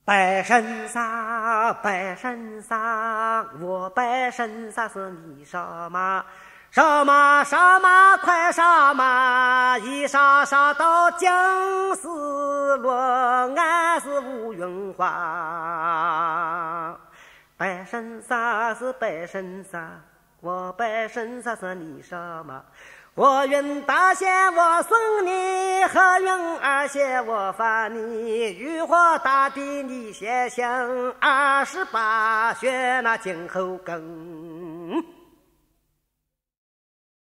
白神萨，白神萨，我白神萨是你杀马，杀马杀马快杀马，一杀杀到僵尸落，俺是乌云花。白神萨是白神萨，我白神萨是你杀马。我云大仙我送你，和云二仙我发你，玉皇大帝你先想，28穴那金后根。